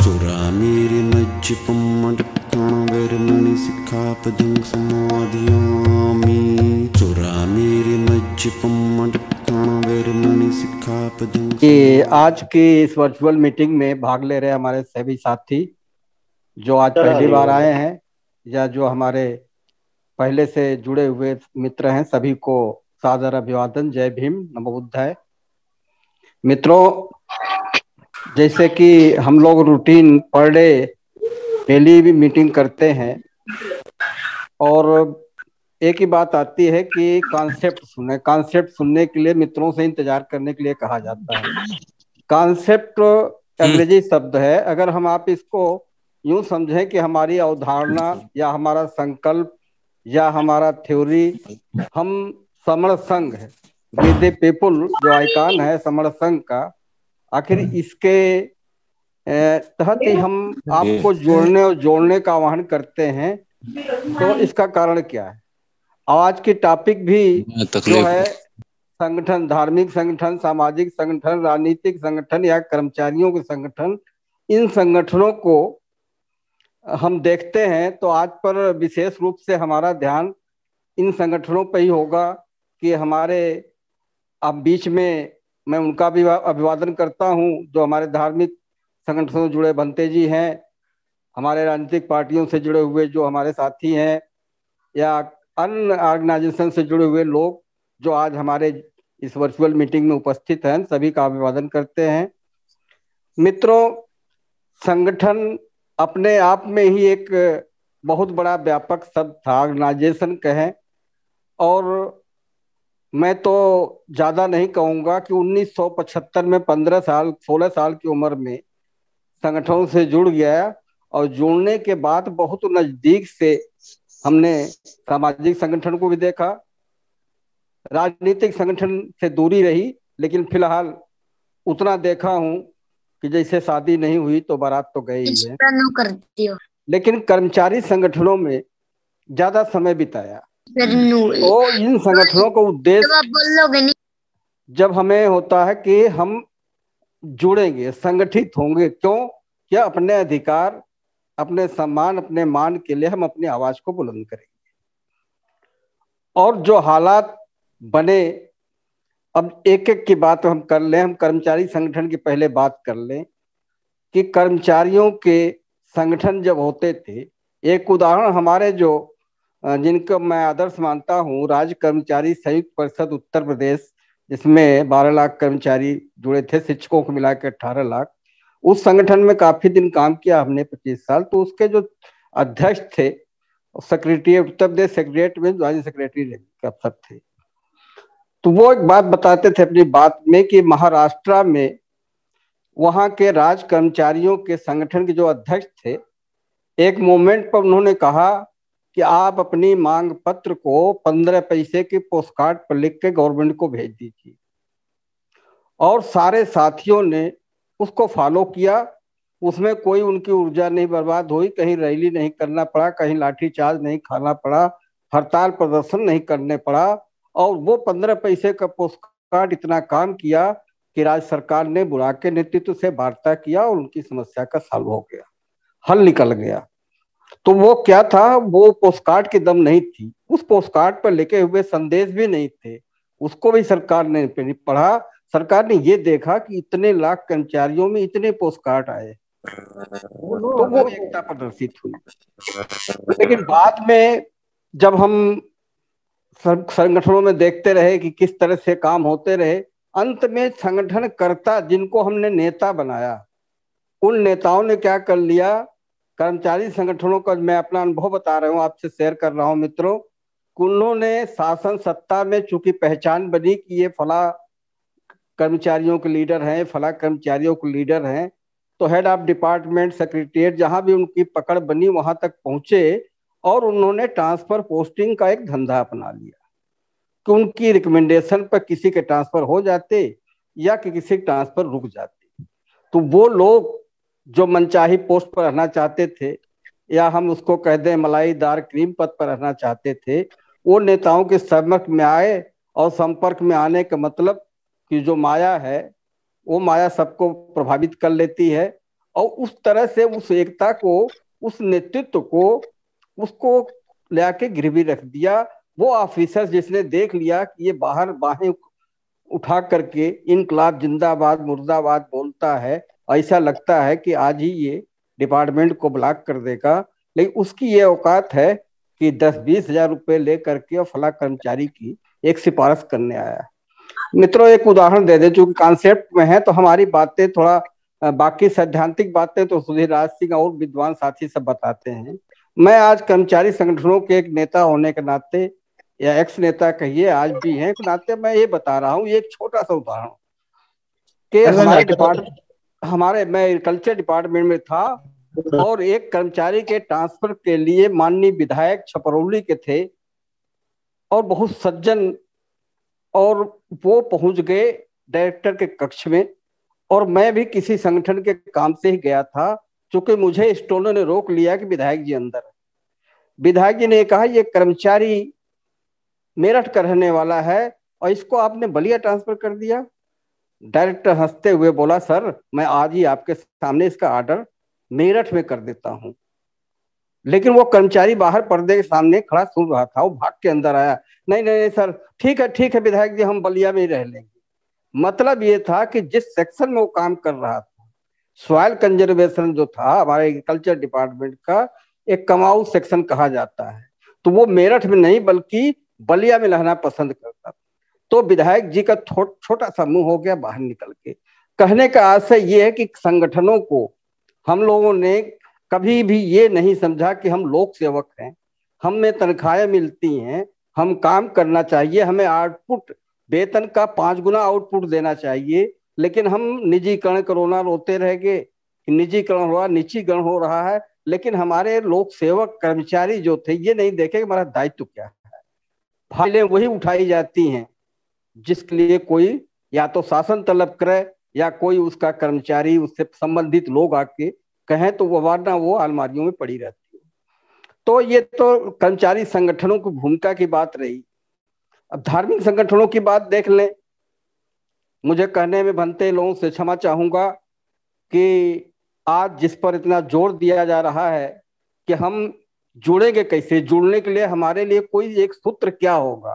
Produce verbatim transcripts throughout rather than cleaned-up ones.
चोरा मेरे मज्ज पम्मटकण वैरमणि सिक्खापदं समाधियामि। चोरा मेरे मज्ज पम्मटकण वैरमणि सिक्खापदं। कि आज की इस वर्चुअल मीटिंग में भाग ले रहे हमारे सभी साथी जो आज पहली बार आए हैं या जो हमारे पहले से जुड़े हुए मित्र हैं, सभी को सादर अभिवादन। जय भीम, नमो बुद्धाय। मित्रों, जैसे कि हम लोग रूटीन पर डे डेली भी मीटिंग करते हैं और एक ही बात आती है कि कॉन्सेप्ट सुने। कॉन्सेप्ट सुनने के लिए मित्रों से इंतजार करने के लिए कहा जाता है। कॉन्सेप्ट अंग्रेजी शब्द है। अगर हम आप इसको यूं समझें कि हमारी अवधारणा या हमारा संकल्प या हमारा थ्योरी, हम समण संघ है, विद द पीपुल जो आइकॉन है समण संघ का, आखिर इसके तहत ही हम आपको जोड़ने और जोड़ने का आह्वान करते हैं। तो इसका कारण क्या है? आज की टॉपिक भी जो है संगठन, धार्मिक संगठन, सामाजिक संगठन, राजनीतिक संगठन या कर्मचारियों के संगठन, इन संगठनों को हम देखते हैं तो आज पर विशेष रूप से हमारा ध्यान इन संगठनों पर ही होगा कि हमारे अब बीच में मैं उनका भी अभिवादन करता हूं जो हमारे धार्मिक संगठनों से जुड़े बंते जी हैं, हमारे राजनीतिक पार्टियों से जुड़े हुए जो हमारे साथी हैं या अन्य ऑर्गेनाइजेशन से जुड़े हुए लोग जो आज हमारे इस वर्चुअल मीटिंग में उपस्थित हैं, सभी का अभिवादन करते हैं। मित्रों, संगठन अपने आप में ही एक बहुत बड़ा व्यापक शब्द था, ऑर्गेनाइजेशन कहें, और मैं तो ज्यादा नहीं कहूंगा कि उन्नीस सौ पचहत्तर में पंद्रह साल सोलह साल की उम्र में संगठनों से जुड़ गया और जुड़ने के बाद बहुत नजदीक से हमने सामाजिक संगठन को भी देखा, राजनीतिक संगठन से दूरी रही, लेकिन फिलहाल उतना देखा हूं कि जैसे शादी नहीं हुई तो बारात तो गई ही है। लेकिन कर्मचारी संगठनों में ज्यादा समय बिताया। तो इन संगठनों का उद्देश्य जब हमें होता है कि हम जुड़ेंगे, संगठित होंगे, क्यों? क्या अपने अधिकार, अपने सम्मान, अपने मान के लिए हम अपनी आवाज को बुलंद करेंगे। और जो हालात बने, अब एक एक की बात हम कर लें। हम कर्मचारी संगठन की पहले बात कर लें कि कर्मचारियों के संगठन जब होते थे, एक उदाहरण हमारे जो जिनको मैं आदर्श मानता हूं, राज्य कर्मचारी संयुक्त परिषद उत्तर प्रदेश, जिसमें बारह लाख कर्मचारी जुड़े थे, शिक्षकों को मिलाकर अठारह लाख। उस संगठन में काफी दिन काम किया हमने, पच्चीस साल। तो उसके जो अध्यक्ष थे, सेक्रेटरी उत्तर प्रदेश सेक्रेटरी में ज्वाइंट सेक्रेटरी के अफसर थे, तो वो एक बात बताते थे अपनी बात में कि महाराष्ट्र में वहां के राज्य कर्मचारियों के संगठन के जो अध्यक्ष थे, एक मोमेंट पर उन्होंने कहा कि आप अपनी मांग पत्र को पंद्रह पैसे के पोस्ट कार्ड पर लिख के गवर्नमेंट को भेज दीजिए। और सारे साथियों ने उसको फॉलो किया। उसमें कोई उनकी ऊर्जा नहीं बर्बाद हुई, कहीं रैली नहीं करना पड़ा, कहीं लाठीचार्ज नहीं खाना पड़ा, हड़ताल प्रदर्शन नहीं करने पड़ा। और वो पंद्रह पैसे का पोस्ट कार्ड इतना काम किया कि राज्य सरकार ने बुला के नेतृत्व से वार्ता किया और उनकी समस्या का सॉल्व हो गया, हल निकल गया। तो वो क्या था, वो पोस्ट कार्ड की दम नहीं थी, उस पोस्ट कार्ड पर लिखे हुए संदेश भी नहीं थे, उसको भी सरकार ने पढ़ा। सरकार ने ये देखा कि इतने लाख कर्मचारियों में इतने पोस्ट कार्ड आए, तो वो एकता प्रदर्शित हुई। लेकिन बाद में जब हम संगठनों में देखते रहे कि किस तरह से काम होते रहे, अंत में संगठनकर्ता जिनको हमने नेता बनाया, उन नेताओं ने क्या कर लिया, कर्मचारी संगठनों का मैं अपना अनुभव बता रहा हूं, आपसे शेयर कर रहा हूं मित्रों, उन्होंने शासन सत्ता में चूंकि पहचान बनी कि ये फला कर्मचारियों के लीडर हैं, फला कर्मचारियों के लीडर हैं, तो हेड ऑफ डिपार्टमेंट, सेक्रेटरिएट, जहां भी उनकी पकड़ बनी वहां तक पहुंचे और उन्होंने ट्रांसफर पोस्टिंग का एक धंधा अपना लिया कि उनकी रिकमेंडेशन पर किसी के ट्रांसफर हो जाते या कि किसी के ट्रांसफर रुक जाते। तो वो लोग जो मनचाही पोस्ट पर रहना चाहते थे, या हम उसको कह दें मलाईदार क्रीम पद पर रहना चाहते थे, वो नेताओं के संपर्क में आए। और संपर्क में आने का मतलब कि जो माया है, वो माया सबको प्रभावित कर लेती है और उस तरह से उस एकता को, उस नेतृत्व को, उसको लाके गिरवी रख दिया। वो ऑफिसर जिसने देख लिया कि ये बाहर बाहें उठा करके इनकलाब जिंदाबाद मुर्दाबाद बोलता है, ऐसा लगता है कि आज ही ये डिपार्टमेंट को ब्लॉक कर देगा, लेकिन उसकी ये औकात है कि दस बीस हजार रुपए ले करके और फला कर्मचारी की एक सिफारिश करने आया। मित्रों एक उदाहरण दे दे, चूंकि कॉन्सेप्ट में है तो हमारी बातें थोड़ा, बाकी सैद्धांतिक बातें तो सुधीर राज सिंह और विद्वान साथी सब बताते हैं। मैं आज कर्मचारी संगठनों के एक नेता होने के नाते, या एक्स नेता कहिए, आज भी हैं के नाते मैं ये बता रहा हूँ, एक छोटा सा उदाहरण कि हमारे डिपार्टमेंट हमारे मैं एग्रीकल्चर डिपार्टमेंट में था और एक कर्मचारी के ट्रांसफर के लिए माननीय विधायक छपरौली के थे और बहुत सज्जन, और वो पहुंच गए डायरेक्टर के कक्ष में, और मैं भी किसी संगठन के काम से ही गया था, क्योंकि मुझे स्टोनों ने रोक लिया कि विधायक जी अंदर है। विधायक जी ने कहा ये कर्मचारी मेरठ का रहने वाला है और इसको आपने बलिया ट्रांसफर कर दिया। डायरेक्टर हंसते हुए बोला, सर मैं आज ही आपके सामने इसका ऑर्डर मेरठ में कर देता हूं। लेकिन वो कर्मचारी बाहर पर्दे के सामने खड़ा सुन रहा था, वो भाग के अंदर आया, नहीं नहीं नहीं सर, ठीक है ठीक है विधायक जी, हम बलिया में ही रह लेंगे। मतलब ये था कि जिस सेक्शन में वो काम कर रहा था, सॉइल कंजर्वेशन जो था हमारे एग्रीकल्चर डिपार्टमेंट का एक कमाऊ सेक्शन कहा जाता है, तो वो मेरठ में नहीं बल्कि बलिया में रहना पसंद करता था। तो विधायक जी का छोटा सा मुंह हो गया बाहर निकल के। कहने का आशय ये है कि संगठनों को हम लोगों ने कभी भी ये नहीं समझा कि हम लोक सेवक हैं, हमें तनख्वाहें मिलती हैं, हम काम करना चाहिए, हमें आउटपुट वेतन का पांच गुना आउटपुट देना चाहिए, लेकिन हम निजीकरण कोरोना रोते रह गए, निजीकरण हुआ, निजीकरण हो रहा है, लेकिन हमारे लोक सेवक कर्मचारी जो थे ये नहीं देखे कि हमारा दायित्व क्या है। फाइलें वही उठाई जाती हैं जिसके लिए कोई या तो शासन तलब करे या कोई उसका कर्मचारी, उससे संबंधित लोग आके कहें, तो वो वरना वो अलमारियों में पड़ी रहती है। तो ये तो कर्मचारी संगठनों की भूमिका की बात रही। अब धार्मिक संगठनों की बात देख लें। मुझे कहने में बनते लोगों से क्षमा चाहूंगा कि आज जिस पर इतना जोर दिया जा रहा है कि हम जुड़ेंगे कैसे, जुड़ने के लिए हमारे लिए कोई एक सूत्र क्या होगा,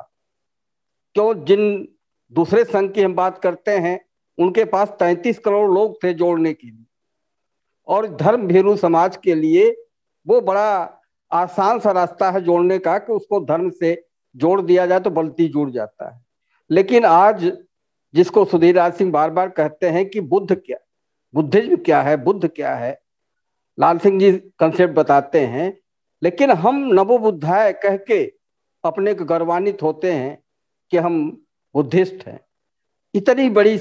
क्यों जिन दूसरे संघ की हम बात करते हैं उनके पास तैंतीस करोड़ लोग थे जोड़ने के लिए, और धर्म भीरू समाज के लिए वो बड़ा आसान सा रास्ता है जोड़ने का कि उसको धर्म से जोड़ दिया जाए तो बल्टी जुड़ जाता है। लेकिन आज जिसको सुधीर राज सिंह बार बार कहते हैं कि बुद्ध क्या, बुद्धिज्म क्या है, बुद्ध क्या है, लाल सिंह जी कंसेप्ट बताते हैं, लेकिन हम नवो बुद्धाय कह के अपने को गर्वान्वित होते हैं कि हम बुद्धिस्ट हैं। इतनी बड़ी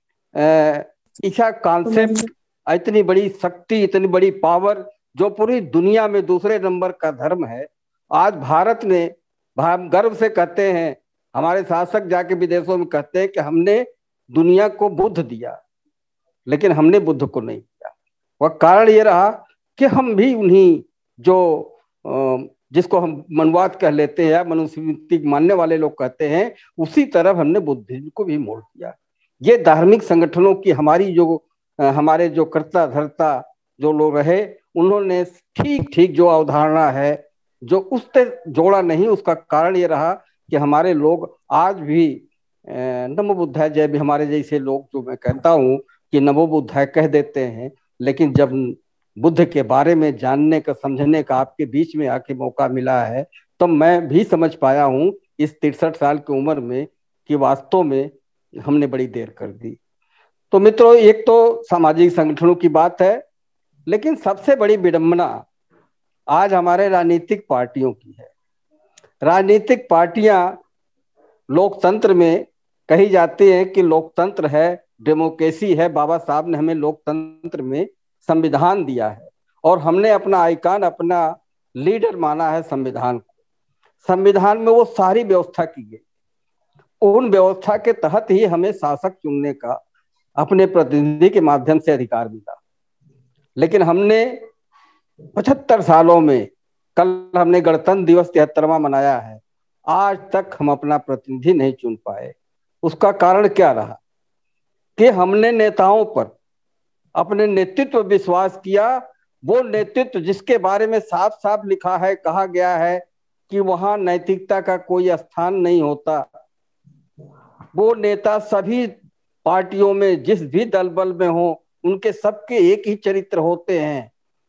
ईशा कॉन्सेप्ट, इतनी बड़ी शक्ति, इतनी बड़ी पावर जो पूरी दुनिया में दूसरे नंबर का धर्म है, आज भारत ने, हम गर्व से कहते हैं, हमारे शासक जाके विदेशों में कहते हैं कि हमने दुनिया को बुद्ध दिया, लेकिन हमने बुद्ध को नहीं दिया। वह कारण ये रहा कि हम भी उन्हीं जो जिसको हम मनुवाद कह लेते हैं या मनुस्मृति मानने वाले लोग कहते हैं, उसी तरफ हमने बुद्धिज्म को भी मोड़ दिया। ये धार्मिक संगठनों की हमारी जो हमारे जो कर्ता धर्ता जो लोग रहे, उन्होंने ठीक ठीक जो अवधारणा है जो उससे जोड़ा नहीं, उसका कारण ये रहा कि हमारे लोग आज भी नमो बुद्धाय जय भी, हमारे जैसे लोग जो मैं कहता हूँ कि नमो बुद्धाय कह देते हैं, लेकिन जब बुद्ध के बारे में जानने का, समझने का आपके बीच में आके मौका मिला है, तो मैं भी समझ पाया हूँ इस तिरसठ साल की उम्र में कि वास्तव में हमने बड़ी देर कर दी। तो मित्रों, एक तो सामाजिक संगठनों की बात है, लेकिन सबसे बड़ी विडंबना आज हमारे राजनीतिक पार्टियों की है। राजनीतिक पार्टियां लोकतंत्र में कही जाती हैं कि लोकतंत्र है, डेमोक्रेसी है, बाबा साहब ने हमें लोकतंत्र में संविधान दिया है और हमने अपना आइकन, अपना लीडर माना है संविधान को। संविधान में वो सारी व्यवस्था की गई, उन व्यवस्था के तहत ही हमें शासक चुनने का अपने प्रतिनिधि के माध्यम से अधिकार मिला। लेकिन हमने पचहत्तर सालों में, कल हमने गणतंत्र दिवस तिहत्तरवां मनाया है, आज तक हम अपना प्रतिनिधि नहीं चुन पाए। उसका कारण क्या रहा कि हमने नेताओं पर, अपने नेतृत्व विश्वास किया, वो नेतृत्व जिसके बारे में साफ साफ लिखा है, कहा गया है कि वहां नैतिकता का कोई स्थान नहीं होता। वो नेता सभी पार्टियों में, जिस भी दल बल में हो, उनके सबके एक ही चरित्र होते हैं।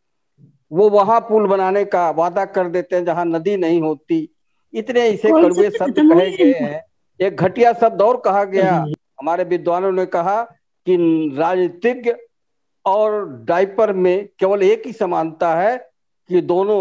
वो वहां पुल बनाने का वादा कर देते हैं जहां नदी नहीं होती। इतने ऐसे कड़वे शब्द कहे गए हैं। एक घटिया शब्द और कहा गया, हमारे विद्वानों ने कहा कि राजनीतिज्ञ और डायपर में केवल एक ही समानता है कि दोनों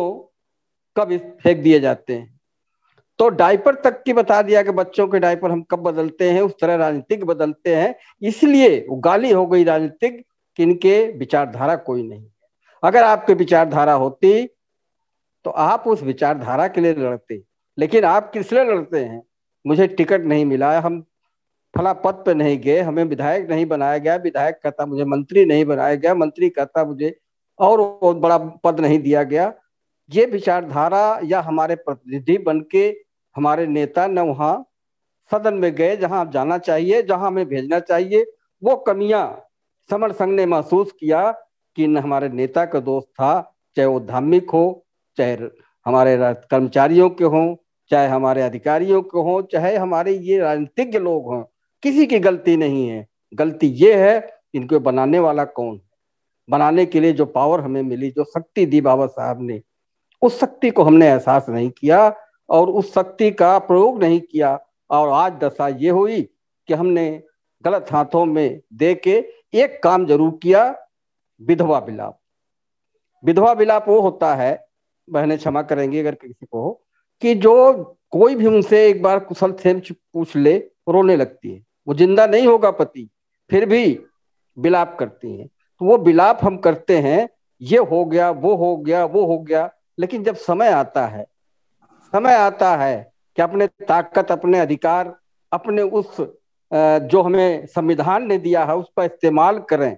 कब फेंक दिए जाते हैं। तो डायपर तक की बता दिया कि बच्चों के डायपर हम कब बदलते हैं, उस तरह राजनीतिक बदलते हैं। इसलिए वो गाली हो गई राजनीतिक कि इनके विचारधारा कोई नहीं। अगर आपके विचारधारा होती तो आप उस विचारधारा के लिए लड़ते, लेकिन आप किस लिए लड़ते हैं? मुझे टिकट नहीं मिला, हम फला पद पे नहीं गए, हमें विधायक नहीं बनाया गया, विधायक कहता मुझे मंत्री नहीं बनाया गया, मंत्री कहता मुझे और बहुत बड़ा पद नहीं दिया गया। ये विचारधारा, या हमारे प्रतिनिधि बन के हमारे नेता न वहां सदन में गए जहां आप जाना चाहिए, जहां हमें भेजना चाहिए। वो कमियां समर संघ ने महसूस किया कि न हमारे नेता का दोस्त था, चाहे वो धार्मिक हो, चाहे हमारे कर्मचारियों के हों, चाहे हमारे अधिकारियों के हों, चाहे हमारे ये राजनीतिज्ञ लोग हों, किसी की गलती नहीं है। गलती ये है इनको बनाने वाला कौन? बनाने के लिए जो पावर हमें मिली, जो शक्ति दी बाबा साहब ने, उस शक्ति को हमने एहसास नहीं किया और उस शक्ति का प्रयोग नहीं किया। और आज दशा ये हुई कि हमने गलत हाथों में दे के एक काम जरूर किया, विधवा विलाप। विधवा विलाप वो होता है, बहनें क्षमा करेंगी अगर किसी को हो, कि जो कोई भी उनसे एक बार कुशल क्षेम पूछ ले, रोने लगती है। वो जिंदा नहीं होगा पति, फिर भी विलाप करती हैं। तो वो विलाप हम करते हैं, ये हो गया, वो हो गया, वो हो गया। लेकिन जब समय आता है, समय आता है कि अपने ताकत, अपने अधिकार, अपने उस जो हमें संविधान ने दिया है उस पर इस्तेमाल करें।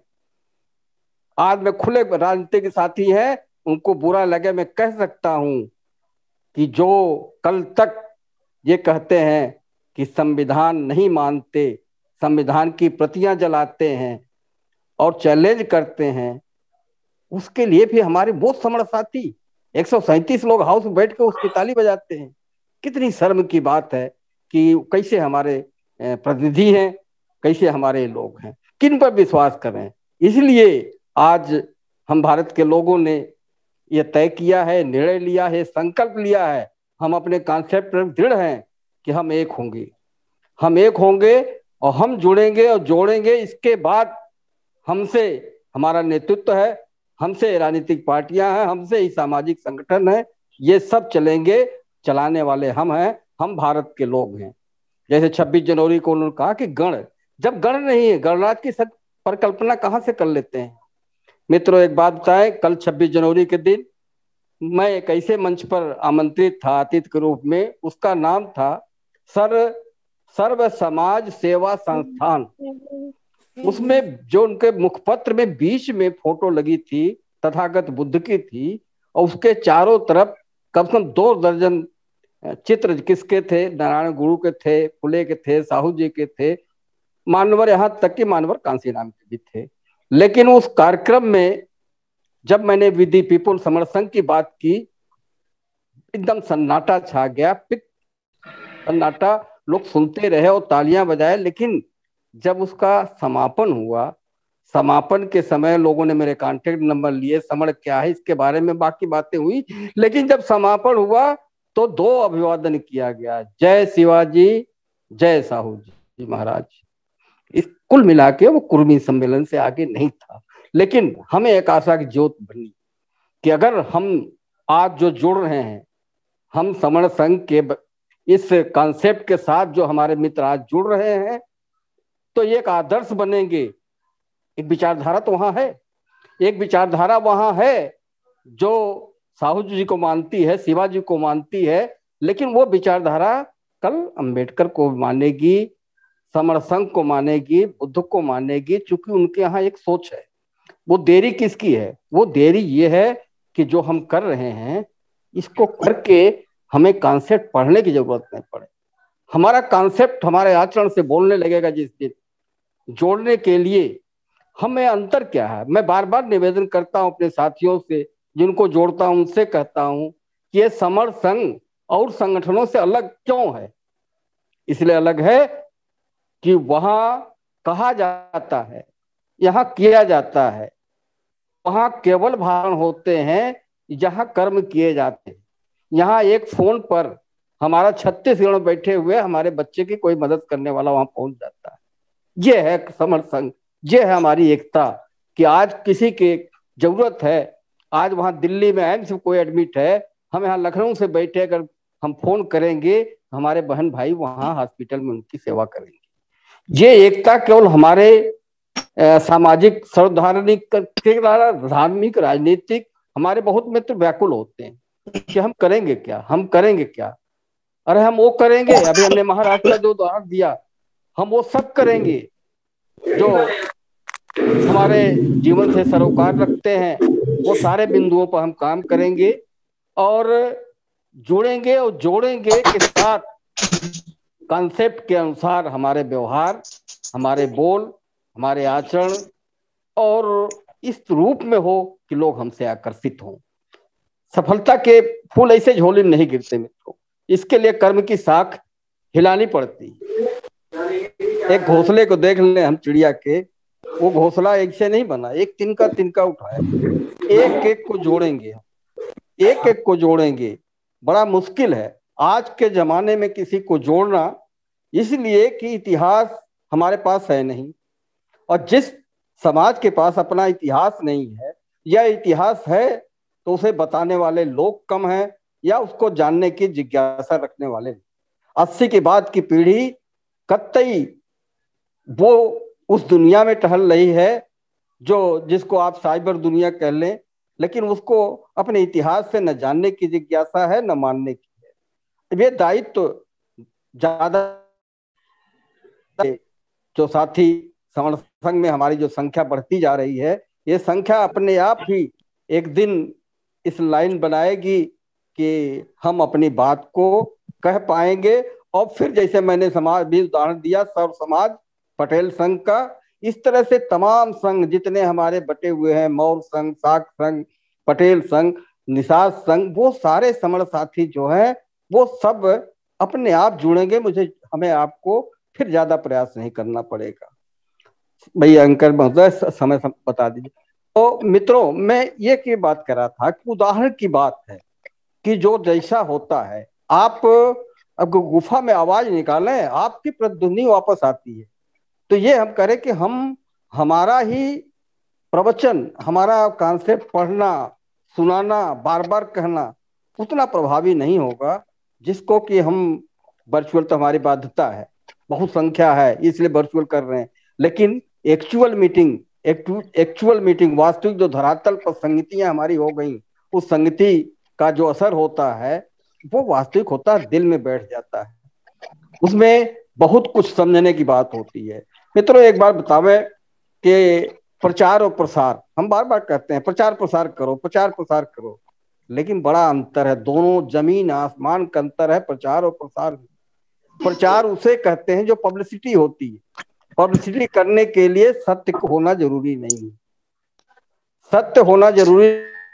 आज में खुले राजनीतिक साथी हैं, उनको बुरा लगे, मैं कह सकता हूं कि जो कल तक ये कहते हैं कि संविधान नहीं मानते, संविधान की प्रतियां जलाते हैं और चैलेंज करते हैं, उसके लिए भी हमारे वो समर साथी एक सौ सैंतीस लोग हाउस में बैठ के उसकी ताली बजाते हैं। कितनी शर्म की बात है कि कैसे हमारे प्रतिनिधि हैं, कैसे हमारे लोग हैं, किन पर विश्वास करें। इसलिए आज हम भारत के लोगों ने यह तय किया है, निर्णय लिया है, संकल्प लिया है, हम अपने कॉन्सेप्ट पर दृढ़ हैं कि हम एक होंगे, हम एक होंगे और हम जुड़ेंगे और जोड़ेंगे। इसके बाद हमसे हमारा नेतृत्व है, हमसे राजनीतिक पार्टियां हैं, हमसे ही सामाजिक संगठन है, ये सब चलेंगे। चलाने वाले हम हैं, हम भारत के लोग हैं। जैसे छब्बीस जनवरी को उन्होंने कहा कि गण, जब गण नहीं है, गणराज्य की सब परिकल्पना कहां से कर लेते हैं? मित्रों एक बात बताएं, कल छब्बीस जनवरी के दिन मैं एक ऐसे मंच पर आमंत्रित था अतिथि के रूप में, उसका नाम था सर्व सर्व समाज सेवा संस्थान। उसमें जो उनके मुखपत्र में बीच में फोटो लगी थी तथागत बुद्ध की थी, और उसके चारों तरफ कम से कम दो दर्जन चित्र किसके थे? नारायण गुरु के थे, फुले के थे, साहू जी के थे, मानवर, यहां तक कि मानवर कांसी नाम के भी थे। लेकिन उस कार्यक्रम में जब मैंने विधि पीपुल समर संघ की बात की, एकदम सन्नाटा छा गया, पिक सन्नाटा, लोग सुनते रहे और तालियां बजाए। लेकिन जब उसका समापन हुआ, समापन के समय लोगों ने मेरे कांटेक्ट नंबर लिए, समर क्या है इसके बारे में बाकी बातें हुई। लेकिन जब समापन हुआ तो दो अभिवादन किया गया, जय शिवाजी, जय साहू जी महाराज। इस कुल मिला के वो कुर्मी सम्मेलन से आगे नहीं था। लेकिन हमें एक आशा की ज्योत बनी कि अगर हम आज जो जुड़ रहे हैं, हम समर संघ के इस कॉन्सेप्ट के साथ जो हमारे मित्र आज जुड़ रहे हैं, तो ये एक आदर्श बनेंगे। एक विचारधारा तो वहां है, एक विचारधारा वहां है जो साहू जी को मानती है, शिवाजी को मानती है, लेकिन वो विचारधारा कल अंबेडकर को मानेगी, समर संघ को मानेगी, बुद्ध को मानेगी, चूंकि उनके यहाँ एक सोच है। वो देरी किसकी है? वो देरी ये है कि जो हम कर रहे हैं इसको करके हमें कॉन्सेप्ट पढ़ने की जरूरत नहीं पड़े। हमारा कॉन्सेप्ट हमारे आचरण से बोलने लगेगा जिस दिन, जोड़ने के लिए हमें अंतर क्या है? मैं बार बार निवेदन करता हूं अपने साथियों से, जिनको जोड़ता हूं उनसे कहता हूं कि ये समर संघ और संगठनों से अलग क्यों है? इसलिए अलग है कि वहां कहा जाता है, यहाँ किया जाता है। वहां केवल भाषण होते हैं जहां कर्म किए जाते हैं। यहाँ एक फोन पर हमारा छत्तीसगढ़ बैठे हुए हमारे बच्चे की कोई मदद करने वाला वहां पहुंच जाता है। ये है समर संघ, ये है हमारी एकता कि आज किसी की जरूरत है, आज वहां दिल्ली में एम्स में कोई एडमिट है, हम यहाँ लखनऊ से बैठे अगर हम फोन करेंगे, हमारे बहन भाई वहां हॉस्पिटल में उनकी सेवा करेंगे। ये एकता केवल हमारे सामाजिक सर्वधार्मिक धार्मिक राजनीतिक हमारे बहुत मित्र व्याकुल होते हैं कि हम करेंगे क्या, हम करेंगे क्या। अरे हम वो करेंगे, अभी हमने महाराष्ट्र का जो उदाहरण दिया, हम वो सब करेंगे जो हमारे जीवन से सरोकार रखते हैं। वो सारे बिंदुओं पर हम काम करेंगे और जुड़ेंगे और जोड़ेंगे के साथ कॉन्सेप्ट के अनुसार हमारे व्यवहार, हमारे बोल, हमारे आचरण और इस रूप में हो कि लोग हमसे आकर्षित हों। सफलता के फूल ऐसे झोले में नहीं गिरते मित्रों, इसके लिए कर्म की साख हिलानी पड़ती। एक घोंसले को देख लें हम चिड़िया के, वो घोंसला एक से नहीं बना, एक तिनका तिनका उठाया, एक एक को जोड़ेंगे, एक एक को जोड़ेंगे। बड़ा मुश्किल है आज के जमाने में किसी को जोड़ना, इसलिए कि इतिहास हमारे पास है नहीं, और जिस समाज के पास अपना इतिहास नहीं है या इतिहास है तो उसे बताने वाले लोग कम हैं या उसको जानने की जिज्ञासा रखने वाले। अस्सी के बाद की पीढ़ी कतई वो उस दुनिया में टहल रही है जो जिसको आप साइबर दुनिया कह लें, लेकिन उसको अपने इतिहास से न जानने की जिज्ञासा है न मानने की है। ये दायित्व तो ज्यादा जो साथी समर संघ में हमारी जो संख्या बढ़ती जा रही है, ये संख्या अपने आप ही एक दिन इस लाइन बनाएगी कि हम अपनी बात को कह पाएंगे। और फिर जैसे मैंने समाज भी उदाहरण दिया, सर्व समाज पटेल संघ का, इस तरह से तमाम संघ जितने हमारे बटे हुए हैं, मौर्य संघ, साख संघ, पटेल संघ, निषाद संघ, वो सारे समर साथी जो हैं वो सब अपने आप जुड़ेंगे। मुझे हमें आपको फिर ज्यादा प्रयास नहीं करना पड़ेगा। भैया अंकर महोदय समय बता दीजिए। तो मित्रों, मैं ये की बात कर रहा था कि उदाहरण की बात है कि जो जैसा होता है, आप अब गुफा में आवाज निकालें, आपकी प्रतिध्वनि वापस आती है। तो ये हम करें कि हम हमारा ही प्रवचन, हमारा कॉन्सेप्ट पढ़ना, सुनाना, बार बार कहना उतना प्रभावी नहीं होगा जिसको कि हम वर्चुअल, तो हमारी बाध्यता है, बहुत संख्या है इसलिए वर्चुअल कर रहे हैं, लेकिन एक्चुअल मीटिंग एक्चुअल मीटिंग वास्तविक जो धरातल पर संगतियां हमारी हो गई, उस संगति का जो असर होता है वो वास्तविक होता है, दिल में बैठ जाता है, उसमें बहुत कुछ समझने की बात होती है। मित्रों एक बार बतावे कि प्रचार और प्रसार, हम बार बार कहते हैं प्रचार प्रसार करो, प्रचार प्रसार करो, लेकिन बड़ा अंतर है, दोनों जमीन आसमान का अंतर है प्रचार और प्रसार। प्रचार उसे कहते हैं जो पब्लिसिटी होती है, पब्लिसिटी करने के लिए सत्य होना जरूरी नहीं है, सत्य होना जरूरी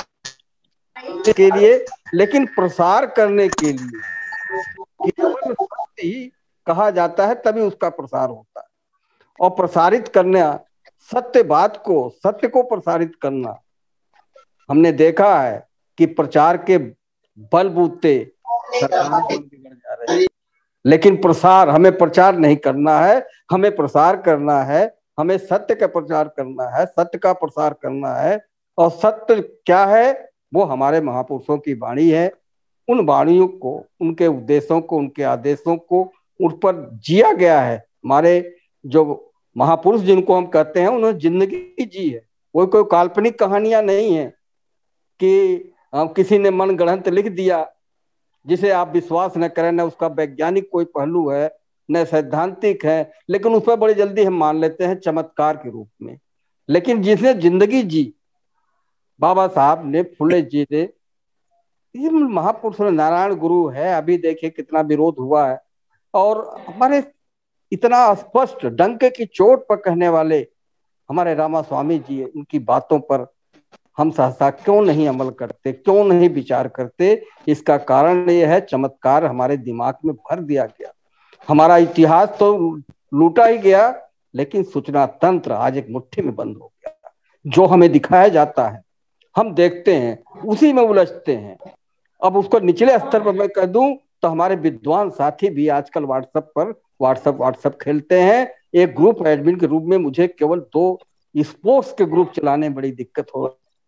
के लिए, लेकिन प्रसार करने के लिए केवल सत्य ही कहा जाता है, तभी उसका प्रसार होता है। और प्रसारित करना, सत्य बात को, सत्य को प्रसारित करना, हमने देखा है कि प्रचार के बलबूते सरकार बिगड़ जा रही है, लेकिन प्रसार, हमें प्रचार नहीं करना है, हमें प्रसार करना है, हमें सत्य का प्रचार करना है, सत्य का प्रसार करना है। और सत्य क्या है? वो हमारे महापुरुषों की वाणी है, उन वाणियों को, उनके उद्देश्यों को, उनके आदेशों को उन पर जिया गया है। हमारे जो महापुरुष जिनको हम कहते हैं, उन्होंने जिंदगी जी है, वो कोई काल्पनिक कहानियां नहीं है कि किसी ने मन गढ़ंत लिख दिया जिसे आप विश्वास न करें, न उसका वैज्ञानिक कोई पहलू है, न सैद्धांतिक है, लेकिन उस पर बड़ी जल्दी हम मान लेते हैं चमत्कार के रूप में। लेकिन जिसने जिंदगी जी, बाबा साहब ने, फुले जी ने, ये महापुरुष नारायण गुरु है, अभी देखिए कितना विरोध हुआ है, और हमारे इतना स्पष्ट डंके की चोट पर कहने वाले हमारे रामास्वामी जी, उनकी बातों पर हम सहसा क्यों नहीं अमल करते, क्यों नहीं विचार करते? इसका कारण यह है, चमत्कार हमारे दिमाग में भर दिया गया। हमारा इतिहास तो लूटा ही गया, लेकिन सूचना तंत्र आज एक मुट्ठी में बंद हो गया। जो हमें दिखाया जाता है हम देखते हैं, उसी में उलझते हैं। अब उसको निचले स्तर पर मैं कह दूं तो हमारे विद्वान साथी भी आजकल व्हाट्सएप पर व्हाट्सएप व्हाट्सएप खेलते हैं। एक ग्रुप एडमिन के रूप में मुझे केवल दो स्पोर्ट्स के ग्रुप चलाने में बड़ी दिक्कत हो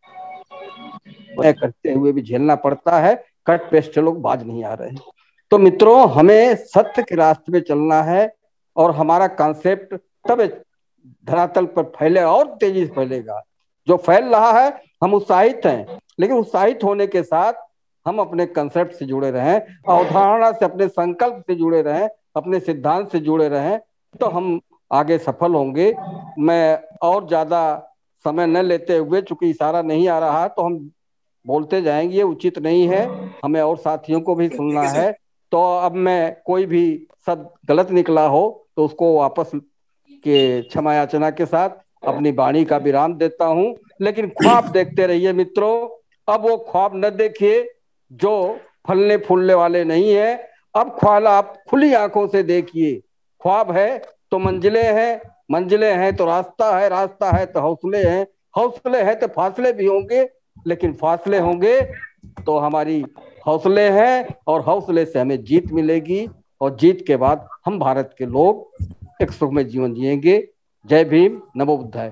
करते हुए भी झेलना पड़ता है। कट पेस्ट लोग बाज नहीं आ रहे हैं। तो मित्रों, हमें सत्य के रास्ते में चलना है और हमारा कॉन्सेप्ट तब धरातल पर फैले और तेजी से फैलेगा। जो फैल रहा है हम उत्साहित हैं, लेकिन उत्साहित होने के साथ हम अपने कंसेप्ट से जुड़े रहें, अवधारणा से, अपने संकल्प से जुड़े रहें, अपने सिद्धांत से जुड़े रहें, तो हम आगे सफल होंगे। मैं और ज्यादा समय न लेते हुए, चूंकि इशारा नहीं आ रहा तो हम बोलते जाएंगे, उचित नहीं है, हमें और साथियों को भी सुनना है। तो अब मैं कोई भी शब्द गलत निकला हो तो उसको वापस के क्षमा याचना के साथ अपनी वाणी का विराम देता हूं। लेकिन ख्वाब देखते रहिए मित्रों। अब वो ख्वाब न देखिए जो फलने फूलने वाले नहीं है। अब ख्वाब आप खुली आंखों से देखिए। ख्वाब है तो मंजिलें हैं, मंजिलें हैं तो रास्ता है, रास्ता है तो हौसले हैं, हौसले हैं तो फासले भी होंगे, लेकिन फासले होंगे तो हमारी हौसले हैं, और हौसले से हमें जीत मिलेगी, और जीत के बाद हम भारत के लोग एक सुखमय जीवन जिएंगे। जय भीम, नमो बुद्धाय।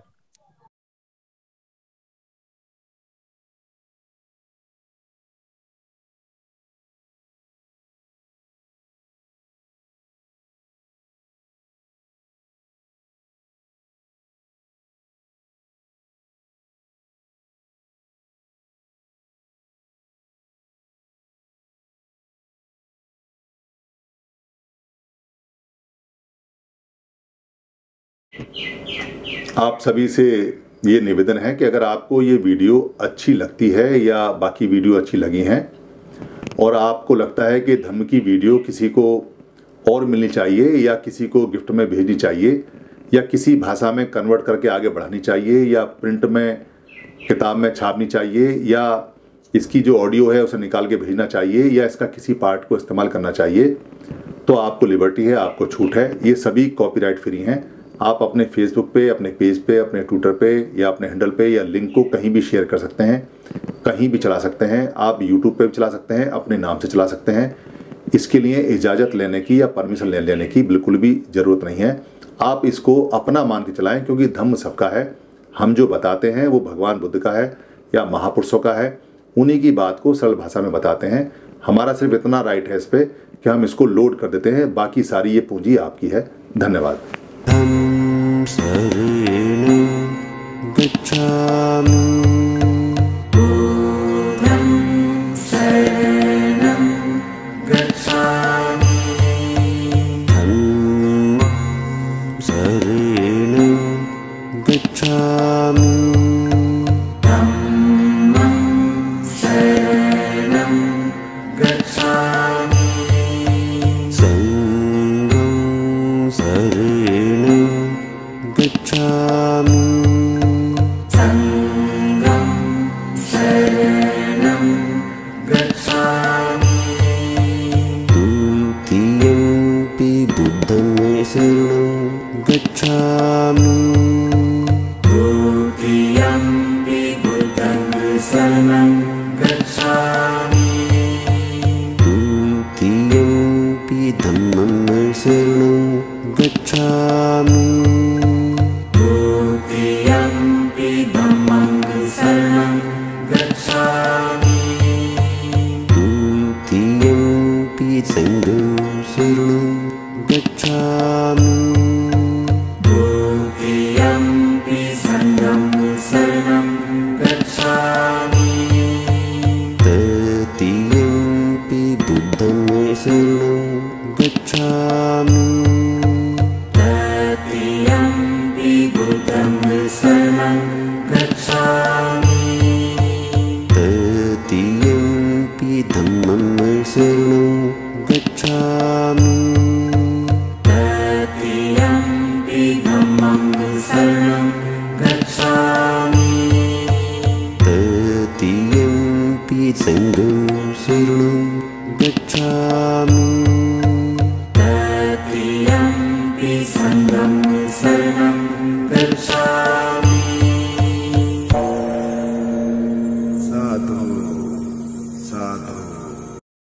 आप सभी से ये निवेदन है कि अगर आपको ये वीडियो अच्छी लगती है या बाकी वीडियो अच्छी लगी हैं और आपको लगता है कि धम्म की वीडियो किसी को और मिलनी चाहिए या किसी को गिफ्ट में भेजनी चाहिए या किसी भाषा में कन्वर्ट करके आगे बढ़ानी चाहिए या प्रिंट में किताब में छापनी चाहिए या इसकी जो ऑडियो है उसे निकाल के भेजना चाहिए या इसका किसी पार्ट को इस्तेमाल करना चाहिए, तो आपको लिबर्टी है, आपको छूट है। ये सभी कॉपीराइट फ्री हैं। आप अपने फेसबुक पे, अपने पेज पे, अपने ट्विटर पे या अपने हैंडल पे या लिंक को कहीं भी शेयर कर सकते हैं, कहीं भी चला सकते हैं। आप यूट्यूब पे भी चला सकते हैं, अपने नाम से चला सकते हैं। इसके लिए इजाज़त लेने की या परमिशन ले लेने की बिल्कुल भी ज़रूरत नहीं है। आप इसको अपना मान के चलाएं, क्योंकि धम्म सबका है। हम जो बताते हैं वो भगवान बुद्ध का है या महापुरुषों का है, उन्हीं की बात को सरल भाषा में बताते हैं। हमारा सिर्फ इतना राइट है इस पर कि हम इसको लोड कर देते हैं, बाकी सारी ये पूंजी आपकी है। धन्यवाद। धम्म शरणं गच्छामि। बुद्धं शरणं गच्छामि। धम्मं शरणं गच्छामि। धम्मं शरणं गच्छामि। संघं शरणं गच्छामि। संघं शरणं गच्छामि। द्वितीयंपि बुद्धं शरणं गच्छामि। द्वितीयंपि बुद्धं शरणं गच्छामि। द्वितीयंपि धम्मं शरणं गच्छामि। द्वितीयंपि धम्मं शरणं गच्छामि। द्वितीयंपि संघं शरणं गच्छामि। द्वितीयंपि संघं शरणं गच्छामि। तृतीयंपि बुद्धं शरणं गच्छामि। तृतीयंपि बुद्धं शरणं गच्छामि। तृतीयंपि धम्मं शरणं गच्छामि। तृतीयंपि धम्मं शरणं गच्छामि। सङ्घं शरणं गच्छामि तृतीयं पि सङ्घं शरणं गच्छामि